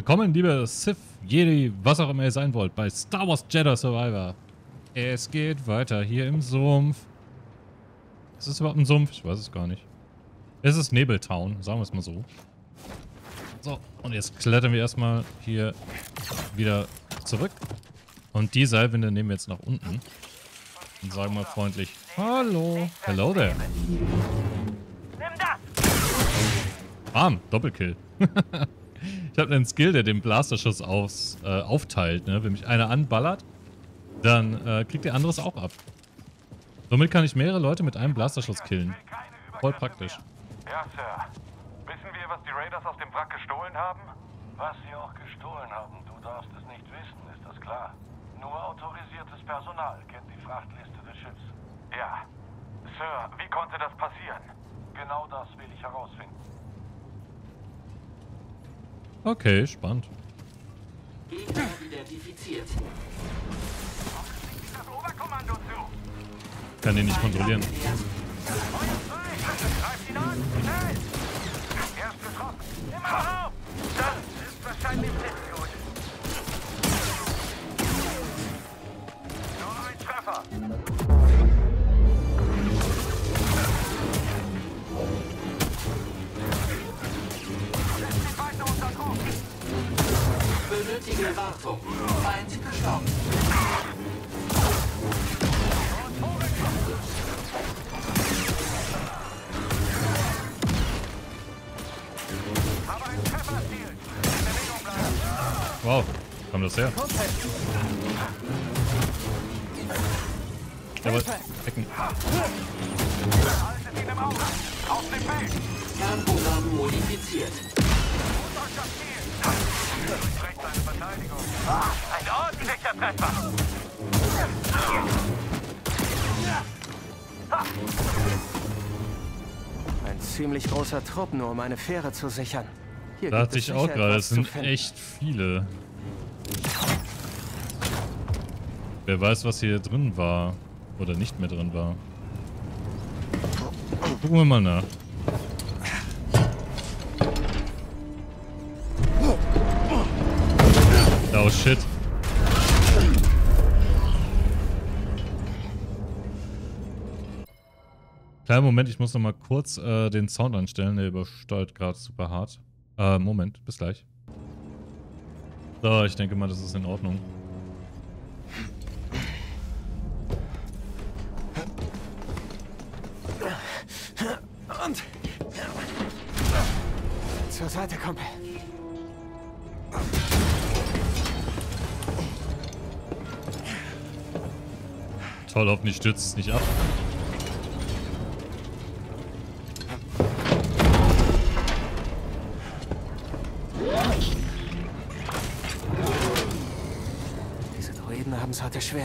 Willkommen, liebe Sith, Jedi, was auch immer ihr sein wollt, bei Star Wars Jedi Survivor. Es geht weiter hier im Sumpf. Ist es überhaupt ein Sumpf? Ich weiß es gar nicht. Es ist Nebeltown, sagen wir es mal so. So, und jetzt klettern wir erstmal hier wieder zurück. Und die Seilwinde nehmen wir jetzt nach unten. Und sagen mal freundlich, hallo. Hello there. Bam, Doppelkill. Ich habe einen Skill, der den Blasterschuss aufteilt. Ne? Wenn mich einer anballert, dann kriegt der andere es auch ab. Somit kann ich mehrere Leute mit einem Blasterschuss killen. Voll praktisch. Ja, Sir. Wissen wir, was die Raiders aus dem Wrack gestohlen haben? Was sie auch gestohlen haben, du darfst es nicht wissen, ist das klar? Nur autorisiertes Personal kennt die Frachtliste des Schiffs. Ja. Sir, wie konnte das passieren? Genau das will ich herausfinden. Okay, spannend. Gegner identifiziert. Das Oberkommando zu. Kann den nicht kontrollieren. Feuer frei! Greift ihn an! Schnell! Er ist getroffen. Immer auf! Das ist wahrscheinlich nicht gut. Nur ein Treffer. Benötige Wartung. Feind gestorben. Aber ein Treffer erzielt. In Bewegung bleiben. Wow, kam das her? Jawohl, Ecken. Haltet ihn im Auge. Auf dem Weg. Kernprogramm modifiziert. Und euch das Ziel. Durchbrecht seine Verteidigung. Ein ordentlicher Treffer. Ein ziemlich großer Trupp, nur um eine Fähre zu sichern. Hier Da gibt hatte es ich auch sicher gerade, etwas es zu sind finden. echt viele. Wer weiß, was hier drin war. Oder nicht mehr drin war. Gucken wir mal nach. Oh shit. Kleinen Moment, ich muss noch mal kurz den Sound anstellen. Der übersteuert gerade super hart. Moment, bis gleich. So, ich denke mal, das ist in Ordnung. Und zur Seite, Kumpel. Toll, hoffentlich stürzt es nicht ab. Diese Droiden haben es heute schwer.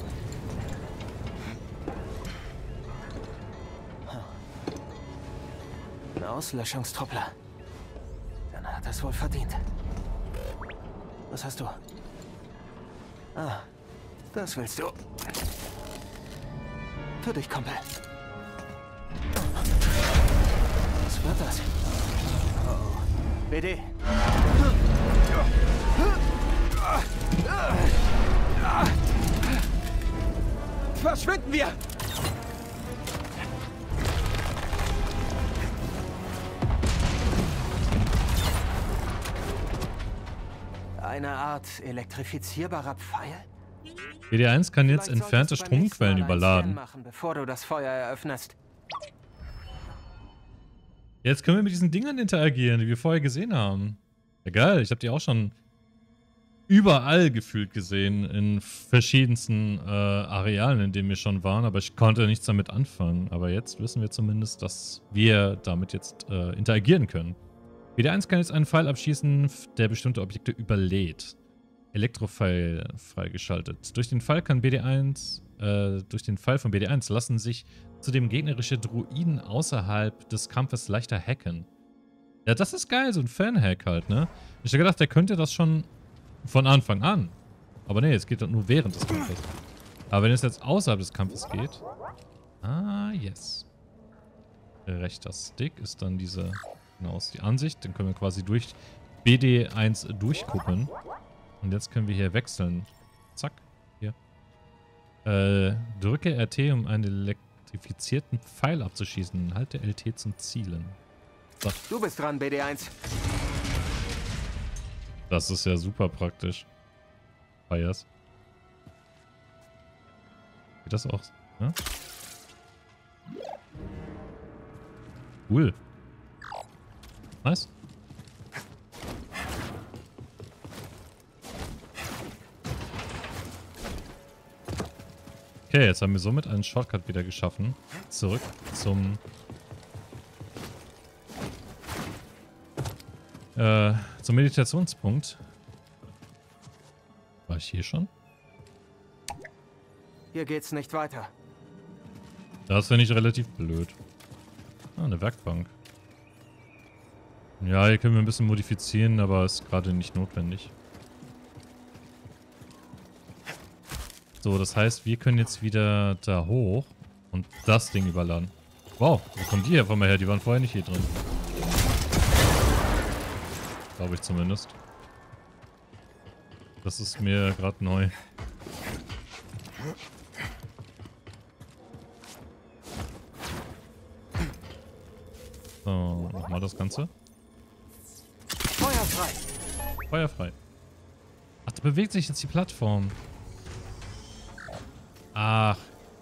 Ein Auslöschungstruppler. Dann hat er es wohl verdient. Was hast du? Ah, das willst du. Für dich, Kumpel. Was wird das? Oh. BD. Verschwinden wir! Eine Art elektrifizierbarer Pfeil? BD1 kann jetzt Vielleicht entfernte solltest du beim nächsten Stromquellen Mal einen überladen. Scan machen, bevor du das Feuer eröffnest. Jetzt können wir mit diesen Dingern interagieren, die wir vorher gesehen haben. Ja geil, ich habe die auch schon überall gefühlt gesehen, in verschiedensten Arealen, in denen wir schon waren, aber ich konnte nichts damit anfangen. Aber jetzt wissen wir zumindest, dass wir damit jetzt interagieren können. BD1 kann jetzt einen Pfeil abschießen, der bestimmte Objekte überlädt. Elektropfeil freigeschaltet. Durch den Pfeil von BD1 lassen sich zudem gegnerische Druiden außerhalb des Kampfes leichter hacken. Ja, das ist geil, so ein Fan-Hack halt, ne? Ich hätte gedacht, der könnte das schon von Anfang an. Aber nee, es geht doch nur während des Kampfes. Aber wenn es jetzt außerhalb des Kampfes geht... Ah, yes. Rechter Stick ist dann diese... Genau, ist die Ansicht. Dann können wir quasi durch BD1 durchgucken. Und jetzt können wir hier wechseln. Zack. Hier. Drücke RT, um einen elektrifizierten Pfeil abzuschießen. Halte LT zum Zielen. So. Du bist dran, BD1. Das ist ja super praktisch. Feiers. Geht das auch? Ja? Cool. Nice. Okay, jetzt haben wir somit einen Shortcut wieder geschaffen. Zurück zum Meditationspunkt. War ich hier schon? Hier geht's nicht weiter. Das finde ich relativ blöd. Ah, eine Werkbank. Ja, hier können wir ein bisschen modifizieren, aber ist gerade nicht notwendig. So, das heißt, wir können jetzt wieder da hoch und das Ding überladen. Wow, wo kommen die hier von mir her? Die waren vorher nicht hier drin. Glaube ich zumindest. Das ist mir gerade neu. So, nochmal das Ganze. Feuerfrei. Feuerfrei. Ach, da bewegt sich jetzt die Plattform. Ach.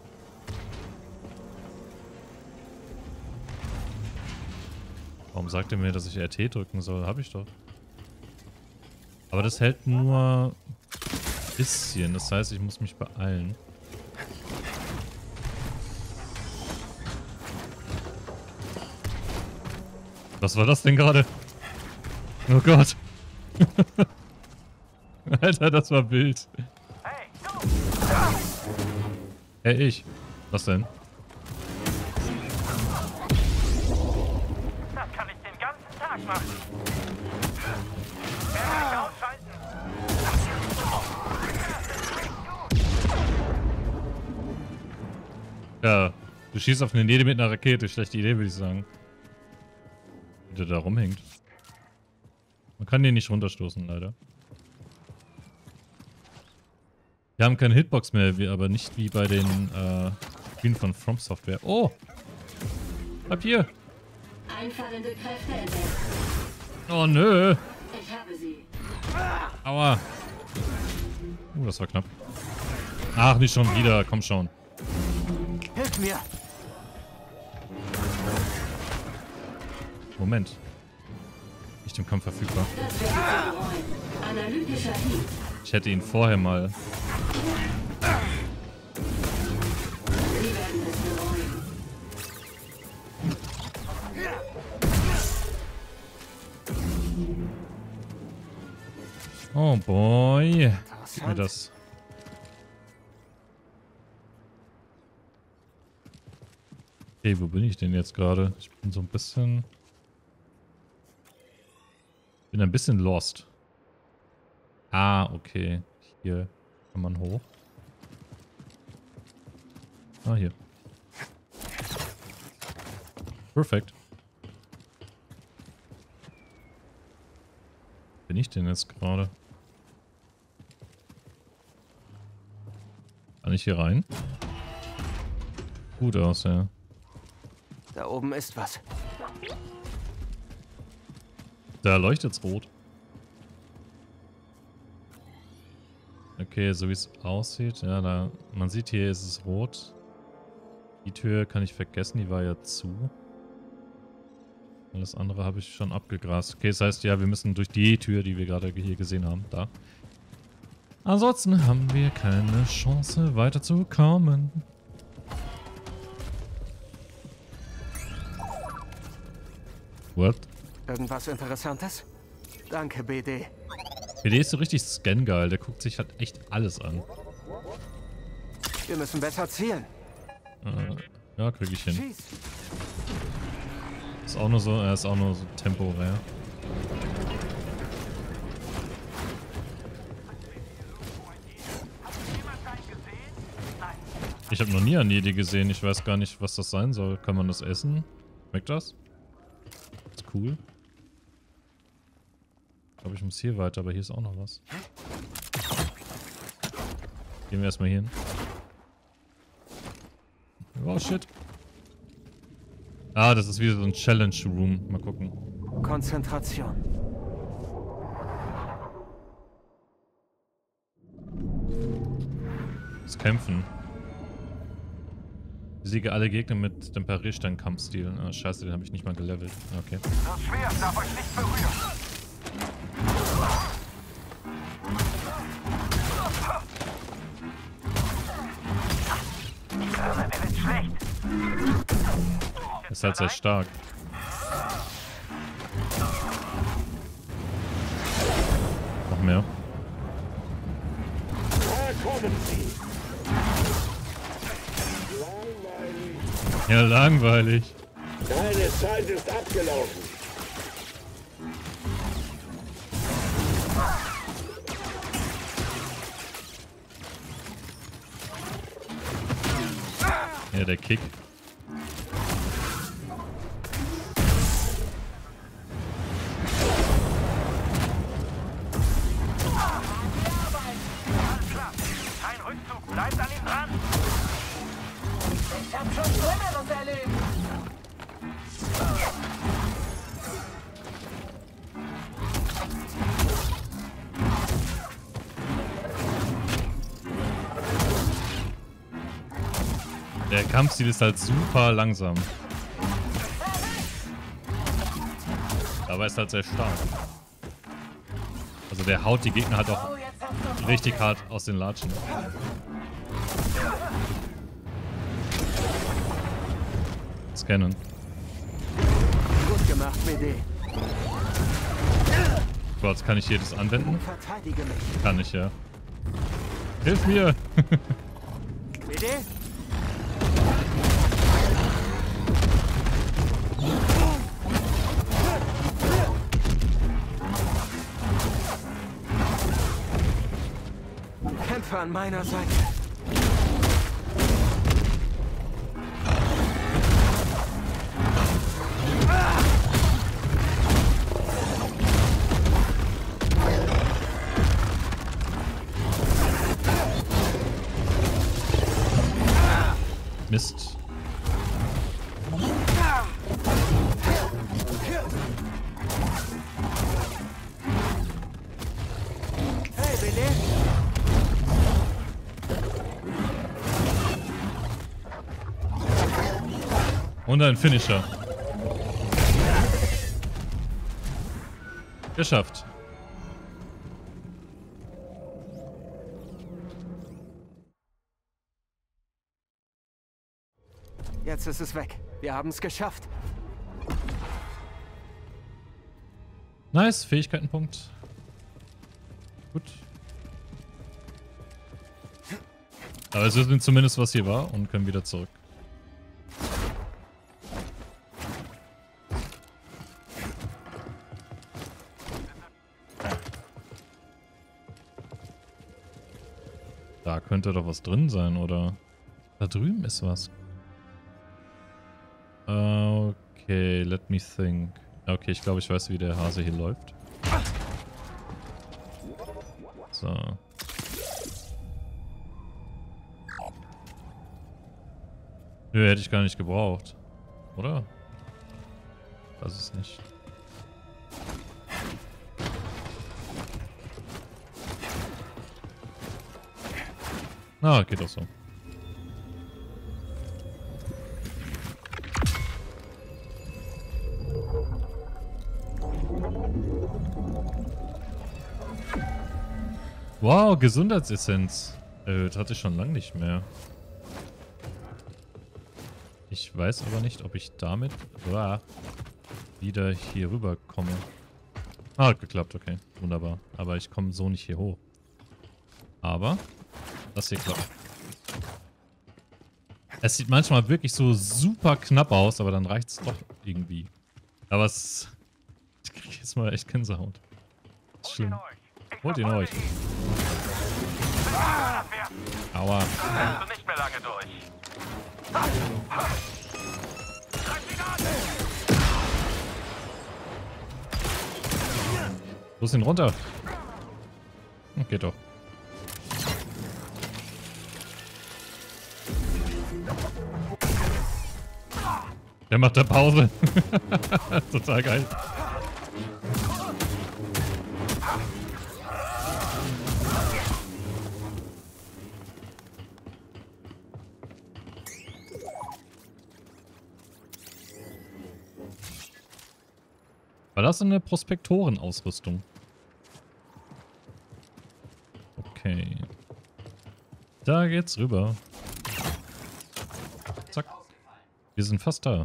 Warum sagt er mir, dass ich RT drücken soll? Hab ich doch. Aber das hält nur ein bisschen. Das heißt, ich muss mich beeilen. Was war das denn gerade? Oh Gott. Alter, das war wild. Hey, du! Hey, ich. Was denn? Das kann ich den ganzen Tag machen. Werde ich ausschalten. Ja, du schießt auf eine Nede mit einer Rakete. Schlechte Idee, würde ich sagen. Wie der da rumhängt. Man kann den nicht runterstoßen, leider. Wir haben keine Hitbox mehr, aber nicht wie bei den Spielen von From Software. Oh! Bleib hier! Einfallende Kräfte entdeckt. Oh nö! Ich habe sie. Aua! Das war knapp. Ach, nicht schon wieder. Komm schon. Hilf mir. Moment. Nicht im Kampf verfügbar. Das werden Sie bereuen. Analytischer Hieb. Ich hätte ihn vorher mal... Sie werden es bereuen. Oh boy. Gib mir das. Okay, wo bin ich denn jetzt gerade? Ich bin so ein bisschen... Bin ein bisschen lost. Ah, okay. Hier kann man hoch. Ah, hier. Perfekt. Bin ich denn jetzt gerade? Kann ich hier rein? Gut aus, ja. Da oben ist was. Da leuchtet's rot. Okay, so wie es aussieht. Ja, da. Man sieht hier ist es rot. Die Tür kann ich vergessen, die war ja zu. Alles andere habe ich schon abgegrast. Okay, das heißt, ja, wir müssen durch die Tür, die wir gerade hier gesehen haben, da. Ansonsten haben wir keine Chance weiterzukommen. What? Irgendwas Interessantes? Danke, BD. BD ist so richtig scan-geil. Der guckt sich halt echt alles an. Wir müssen besser zielen. Ja, krieg ich hin. Schieß. Ist auch nur so, er ist auch nur so temporär. Ich habe noch nie eine Idee gesehen. Ich weiß gar nicht, was das sein soll. Kann man das essen? Schmeckt das? Ist cool. Ich glaube, ich muss hier weiter, aber hier ist auch noch was. Gehen wir erstmal hier hin. Oh shit. Ah, das ist wieder so ein Challenge Room. Mal gucken. Konzentration. Das Kämpfen. Besiege alle Gegner mit dem Parierstein-Kampfstil. Ah, scheiße, den habe ich nicht mal gelevelt. Okay. Das Schwert darf euch nicht berühren. Mir wird schlecht. Ist halt sehr stark. Noch mehr. Da kommen sie. Langweilig. Ja, langweilig. Deine Zeit ist abgelaufen. Ja, der Kick. Kein Rückzug, bleibt an ihm dran. Ich hab schon Schlimmeres erlebt. Der Kampfstil ist halt super langsam. Aber ist halt sehr stark. Also der haut die Gegner halt auch richtig hart aus den Latschen. Scannen. Gut gemacht, BD. Gott, kann ich hier das anwenden? Verteidige mich. Kann ich, ja. Hilf mir! BD? Kämpfer an meiner Seite. Mist. Hey, BD? Und ein Finisher. Geschafft. Jetzt ist es weg. Wir haben es geschafft. Nice, Fähigkeitenpunkt. Gut. Aber es wissen zumindest, was hier war und können wieder zurück. Da könnte doch was drin sein, oder? Da drüben ist was. Okay, let me think. Okay, ich glaube, ich weiß, wie der Hase hier läuft. So. Nö, hätte ich gar nicht gebraucht. Oder? Das ist nicht. Ah, geht auch so. Wow, Gesundheitsessenz erhöht. Hatte ich schon lange nicht mehr. Ich weiß aber nicht, ob ich damit wieder hier rüber komme. Ah, hat geklappt, okay. Wunderbar. Aber ich komme so nicht hier hoch. Aber das hier klappt. Es sieht manchmal wirklich so super knapp aus, aber dann reicht es doch irgendwie. Aber es... Ich kriege jetzt mal echt Gänsehaut. Das ist schlimm. Holt ihn euch. Aua. Hältst du nicht mehr lange durch. Los ihn runter. Geht doch. Der macht da Pause. Total geil. War das eine Prospektorenausrüstung? Okay. Da geht's rüber. Zack. Wir sind fast da.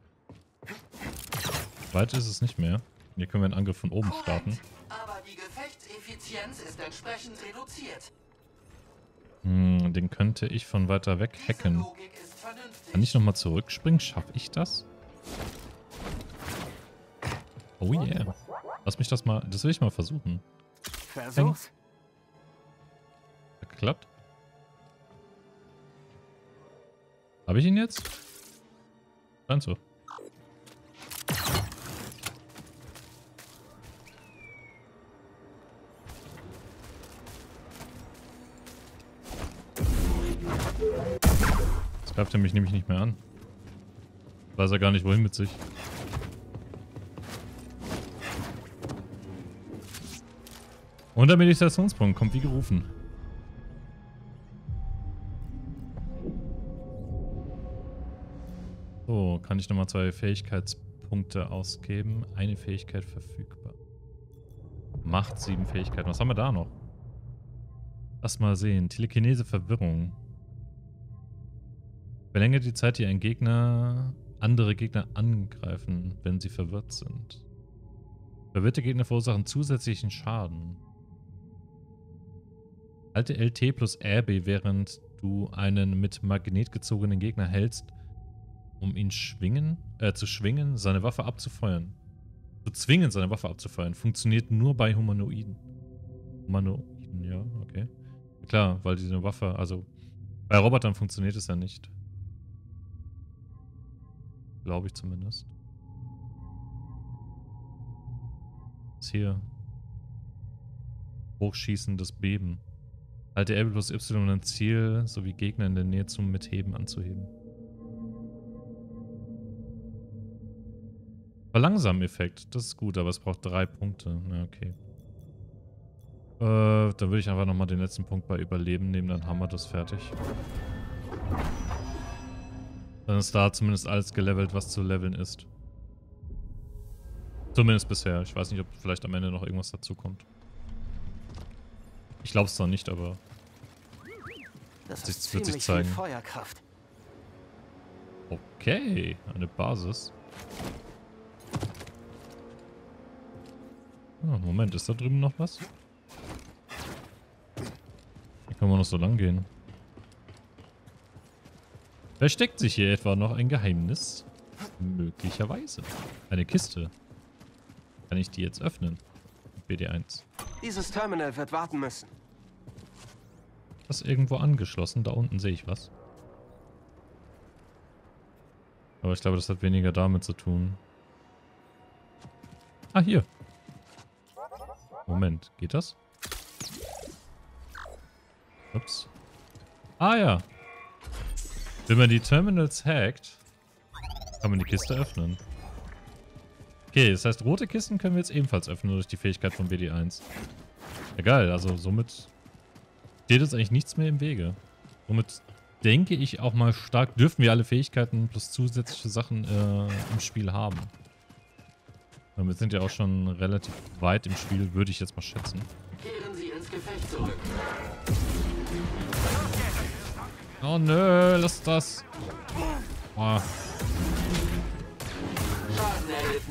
Weit ist es nicht mehr. Hier können wir einen Angriff von oben starten. Aber die Gefechtseffizienz ist entsprechend reduziert. Den könnte ich von weiter weg hacken. Kann ich nochmal zurückspringen? Schaffe ich das? Oh yeah. Lass mich das mal... Das will ich mal versuchen. Versuch's. Hat geklappt? Habe ich ihn jetzt? Scheint so. Jetzt greift er mich nämlich nicht mehr an. Weiß er gar nicht, wohin mit sich. Und der Meditationspunkt kommt wie gerufen. So, kann ich nochmal 2 Fähigkeitspunkte ausgeben. Eine Fähigkeit verfügbar. Macht 7 Fähigkeiten. Was haben wir da noch? Lass mal sehen. Telekinese Verwirrung. Verlängert die Zeit, die ein Gegner andere Gegner angreifen, wenn sie verwirrt sind. Verwirrte Gegner verursachen zusätzlichen Schaden. Halte LT plus RB, während du einen mit Magnet gezogenen Gegner hältst, um ihn zu schwingen, seine Waffe abzufeuern. Zu zwingen, seine Waffe abzufeuern. Funktioniert nur bei Humanoiden. Humanoiden, ja, okay. Klar, weil diese Waffe, also bei Robotern funktioniert es ja nicht. Glaube ich zumindest. Was ist hier? Hochschießendes Beben. Halte RB plus Y, um ein Ziel sowie Gegner in der Nähe zum Mitheben anzuheben. Verlangsamen-Effekt, das ist gut, aber es braucht 3 Punkte. Ja, okay. Da würde ich einfach nochmal den letzten Punkt bei Überleben nehmen, dann haben wir das fertig. Dann ist da zumindest alles gelevelt, was zu leveln ist. Zumindest bisher. Ich weiß nicht, ob vielleicht am Ende noch irgendwas dazu kommt. Ich glaube es zwar nicht, aber Das wird sich zeigen. Feuerkraft. Okay, eine Basis. Oh, Moment, ist da drüben noch was? Hier können wir noch so lang gehen. Versteckt sich hier etwa noch ein Geheimnis? Möglicherweise. Eine Kiste. Kann ich die jetzt öffnen? BD1. Dieses Terminal wird warten müssen. Das ist irgendwo angeschlossen. Da unten sehe ich was. Aber ich glaube, das hat weniger damit zu tun. Ah, hier. Moment, geht das? Ups. Ah ja. Wenn man die Terminals hackt, kann man die Kiste öffnen. Okay, das heißt, rote Kisten können wir jetzt ebenfalls öffnen durch die Fähigkeit von BD1. Egal, also somit steht jetzt eigentlich nichts mehr im Wege. Somit denke ich auch mal stark, dürfen wir alle Fähigkeiten plus zusätzliche Sachen im Spiel haben. Wir sind ja auch schon relativ weit im Spiel, würde ich jetzt mal schätzen. Kehren Sie ins Gefecht zurück. Oh nö, lass das. Oh. Schaden erlitten.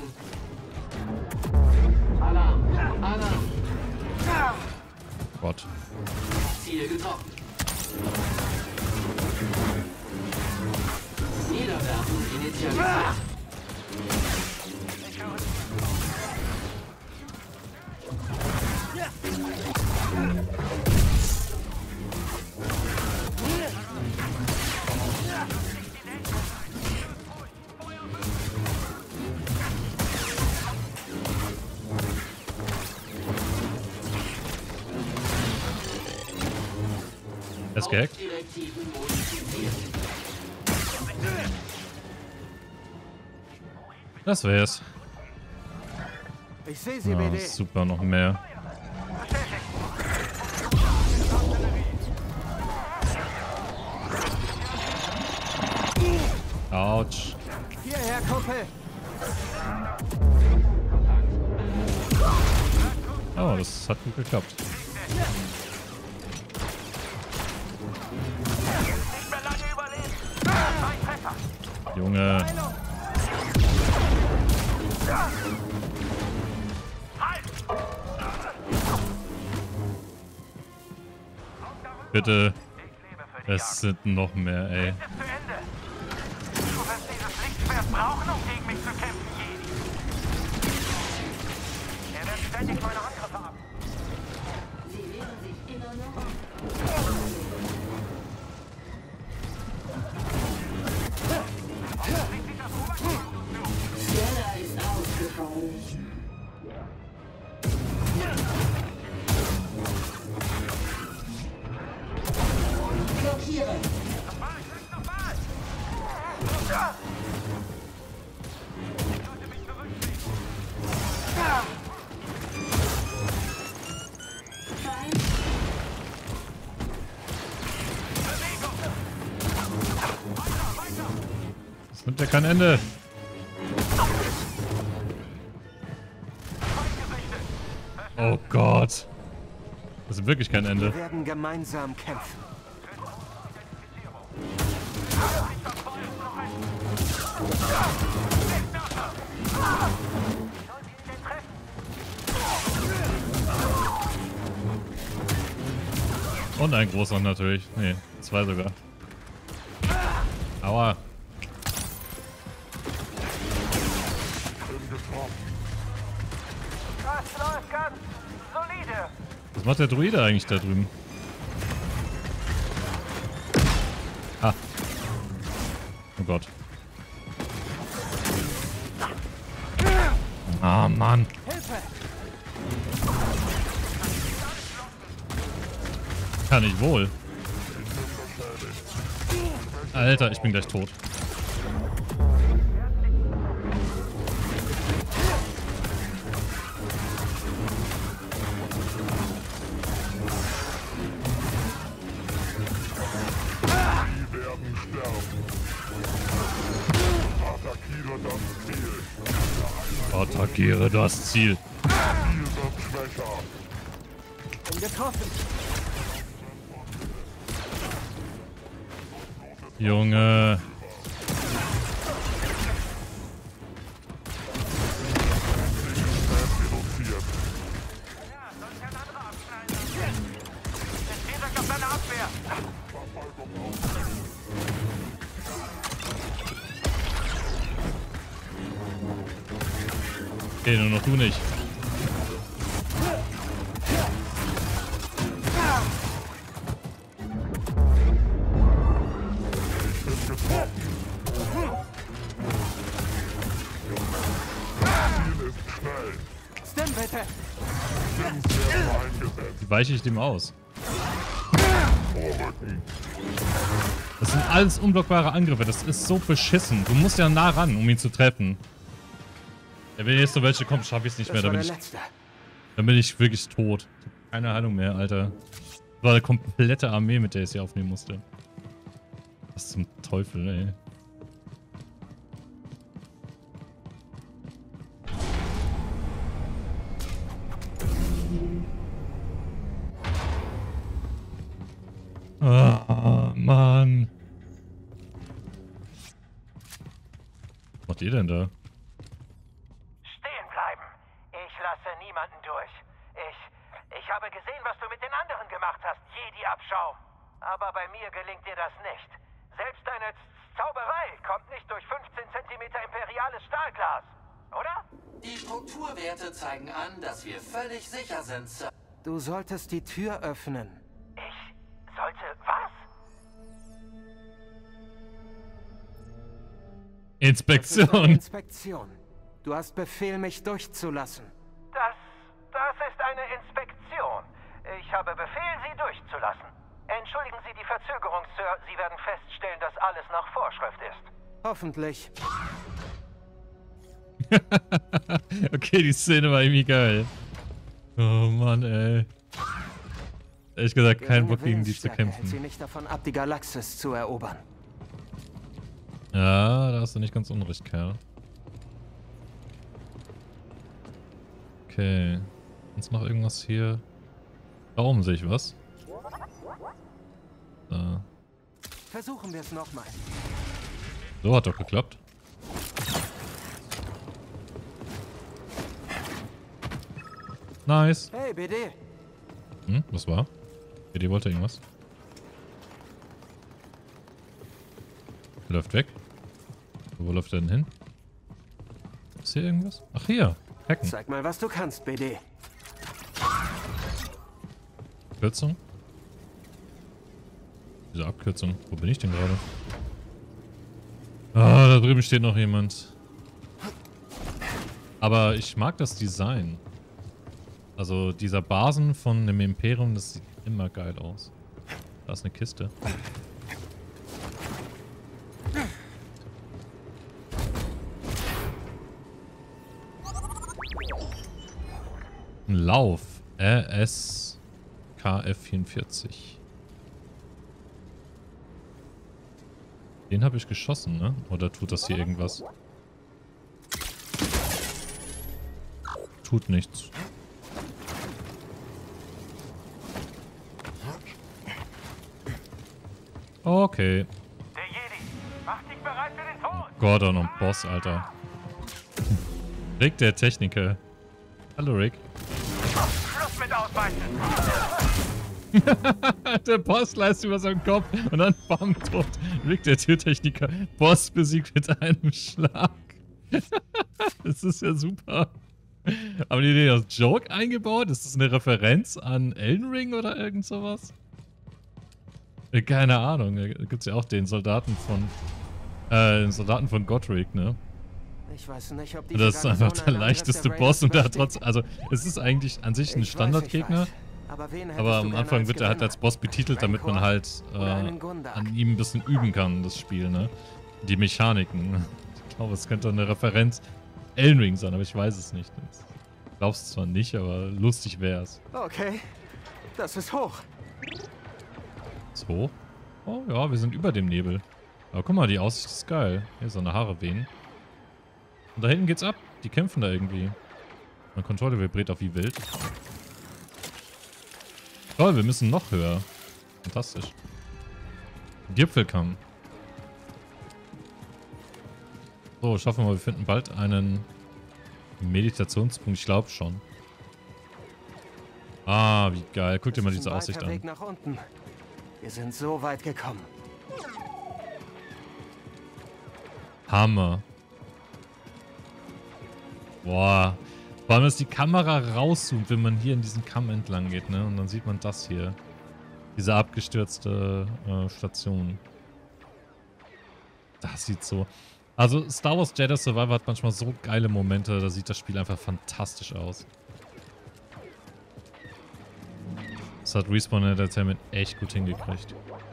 Alarm! Alarm! Gott. Ziel getroffen. Niederwerfen initialisiert. Er ist gehackt. Hauptdirektiven modifiziert. Das wär's. Ich sehe sie, Ah, BD. super, noch mehr. Autsch. Hierher, Kumpel. Oh, das hat gut geklappt. Junge. Bitte. Es sind noch mehr, ey. Du wirst dieses Lichtschwert brauchen, um gegen mich zu kämpfen, Jedi. Er wird ständig meine Angriffe ab. Sie wehren sich immer noch. Stella ist ausgefallen. Blockieren. Feind. Das nimmt ja kein Ende. Oh Gott. Das ist wirklich kein Ende. Wir werden gemeinsam kämpfen. Und ein großer natürlich. Nee, zwei sogar. Aua. Das läuft ganz solide. Was macht der Druide eigentlich da drüben? Ah. Oh Gott. Ah, Mann. Kann ich wohl. Alter, ich bin gleich tot. Attackiere das Ziel. Bin getroffen. Junge. Direkt auf deine Abwehr. Okay, nur noch du nicht. Stim, bitte. Wie weiche ich dem aus? Das sind alles unblockbare Angriffe. Das ist so beschissen. Du musst ja nah ran, um ihn zu treffen. Ja, wenn jetzt so welche kommen, schaffe ich es nicht mehr. Das war Dann der bin, ich, letzte. dann bin ich wirklich tot. Ich hab keine Heilung mehr, Alter. Das war eine komplette Armee, mit der ich sie aufnehmen musste. Was zum Teufel, ey. Ah, Mann. Was macht ihr denn da? Stehen bleiben. Ich lasse niemanden durch. Ich habe gesehen, was du mit den anderen gemacht hast, Jedi-Abschaum. Aber bei mir gelingt dir das nicht. Selbst deine Zauberei kommt nicht durch 15 cm imperiales Stahlglas. Oder? Die Strukturwerte zeigen an, dass wir völlig sicher sind, Sir. Du solltest die Tür öffnen. Ich sollte was? Das ist eine Inspektion. Inspektion. Du hast Befehl, mich durchzulassen. Das ist eine Inspektion. Ich habe Befehl, Sie durchzulassen. Entschuldigen Sie die sicherstellen, dass alles nach Vorschrift ist. Hoffentlich. Okay, die Szene war irgendwie geil. Oh Mann, ey. Ehrlich gesagt, kein Bock gegen die zu Willensstärke hält sie kämpfen. nicht davon ab, die Galaxis zu erobern. Ja, da hast du nicht ganz unrecht, Kerl. Okay. Sonst noch irgendwas hier? Da oben sehe ich was. Da. Versuchen wir es nochmal. So, hat doch geklappt. Nice. Hey, BD. Hm, was war? BD wollte irgendwas. Er läuft weg. Wo läuft er denn hin? Ist hier irgendwas? Ach, hier. Hacken. Zeig mal, was du kannst, BD. Abkürzung? Diese Abkürzung. Wo bin ich denn gerade? Ah, da drüben steht noch jemand. Aber ich mag das Design. Also dieser Basen von dem Imperium, das sieht immer geil aus. Da ist eine Kiste. Ein Lauf. RSKF-44. Den habe ich geschossen, ne? Oder tut das hier irgendwas? Tut nichts. Okay. Der Jedi, mach dich bereit für den Tod! Gott, auch noch ein Boss, Alter. Rick, der Techniker. Hallo, Rick. Schluss mit Ausweichen! Der Boss leistet über seinen Kopf und dann bam, tot. Rick, der Türtechniker. Boss besiegt mit einem Schlag. Das ist ja super. Haben die den als Joke eingebaut? Ist das eine Referenz an Elden Ring oder irgend sowas? Keine Ahnung. Da gibt es ja auch den Soldaten von Godric, ne? Ich weiß nicht, ob die Das ist einfach der leichteste Boss und der trotzdem. Also, es ist eigentlich an sich ein Standardgegner. Aber am Anfang wird er halt als Boss betitelt, damit man halt an ihm ein bisschen üben kann, das Spiel, ne? Die Mechaniken. Ich glaube, es könnte eine Referenz Elden Ring sein, aber ich weiß es nicht. Ich glaube es zwar nicht, aber lustig wär's. Okay, das ist hoch. Ist hoch? Oh ja, wir sind über dem Nebel. Aber guck mal, die Aussicht ist geil. Hier so eine Haare wehen. Und da hinten geht's ab. Die kämpfen da irgendwie. Mein Controller vibriert auf wie wild. Toll, wir müssen noch höher. Fantastisch. Gipfelkamm. So, ich hoffe mal, wir finden bald einen Meditationspunkt. Ich glaube schon. Ah, wie geil. Guck dir mal diese Aussicht an. Weg nach unten. Wir sind so weit gekommen. Hammer. Boah. Vor allem, dass die Kamera rauszoomt, wenn man hier in diesen Kamm entlang geht, ne? Und dann sieht man das hier. Diese abgestürzte Station. Das sieht so... Also, Star Wars Jedi Survivor hat manchmal so geile Momente, da sieht das Spiel einfach fantastisch aus. Das hat Respawn Entertainment echt gut hingekriegt.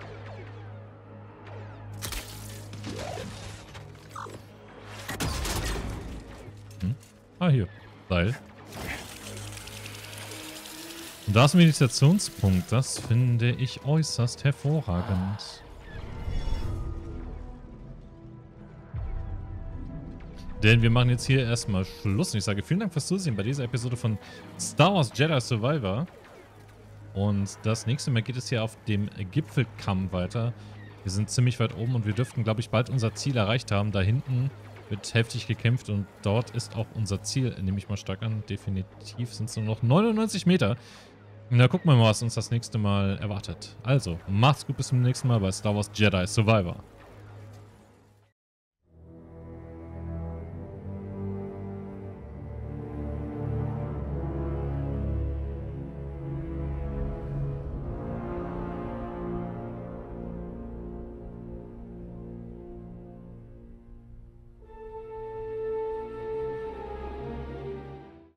Ah, hier. Seil. Und das Meditationspunkt, das finde ich äußerst hervorragend. Denn wir machen jetzt hier erstmal Schluss. Und ich sage vielen Dank fürs Zusehen bei dieser Episode von Star Wars Jedi Survivor. Und das nächste Mal geht es hier auf dem Gipfelkamm weiter. Wir sind ziemlich weit oben und wir dürften, glaube ich, bald unser Ziel erreicht haben. Da hinten wird heftig gekämpft und dort ist auch unser Ziel, nehme ich mal stark an. Definitiv sind es nur noch 99 Meter. Und da gucken wir mal, was uns das nächste Mal erwartet. Also, macht's gut, bis zum nächsten Mal bei Star Wars Jedi Survivor.